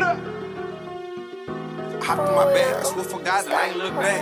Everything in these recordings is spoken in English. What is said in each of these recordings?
Hopped in my bag, I swear for God that I ain't look back.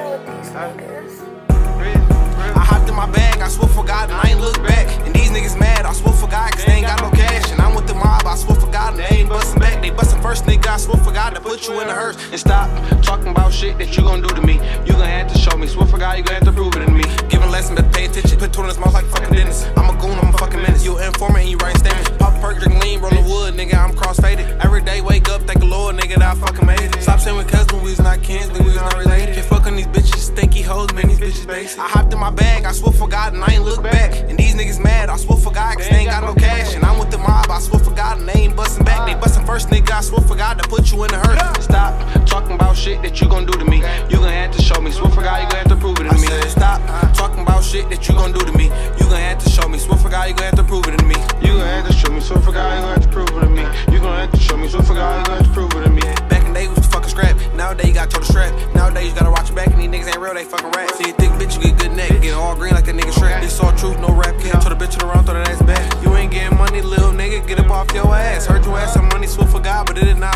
I hopped in my bag, I swear for God that I ain't look back. And these niggas mad, I swear for God, cause they ain't got no cash. And I'm with the mob, I swear for God, and they ain't bustin' back. They bustin' first, nigga, I swear for God to put you in the hearse. And stop talking about shit that you gon' do to me. You gon' have to show me, swear for God, you gon' have to prove it to me. Giving lessons, but pay attention, put 2 in his mouth like fucking dentist. I'm a goon, I'm a fucking menace. You an informant and you writing statements. Pop a perk, drink lean, roll the wood, nigga, I'm cross-faded. Every day, wake up, thank the Lord, nigga, that I fucking made it. Stop saying with cousin, we was not kin, then we was not related. Can't fuck on these bitches, stinky hoes, man, these bitches basic. I hopped in my bag, I swear for God, and I ain't look back. And these niggas mad, I swear for God, cause they ain't got no cash. And I'm with the mob, I swear for God, and they ain't bustin' back. They bustin' first, nigga, I swear for God to put you in the hearse. Stop talking about shit that you gon' do to me. You gon' have to show me, swear for God, you gon' have to prove it to me. Stop talking about shit that you gon' do to me. You gon' have to show me, swear for God, you gon' have to prove it to me. You gon' have to show me, swear for God, you gon' have to prove it to me. You gon' have to show me, swear for God, you gon' have to prove it to me. Back in the day, we was fucking scrap. Nowadays, you got total strap. Nowadays, you gotta watch your back, and these niggas ain't real, they fucking rap. See a thick bitch, you get good neck. Getting all green like that nigga Shrek. They saw truth, no rap kid. Told the bitch to the round, throw that ass back. You ain't getting money, little nigga, get up off your ass. Heard your ass some money, swear for God, but it did not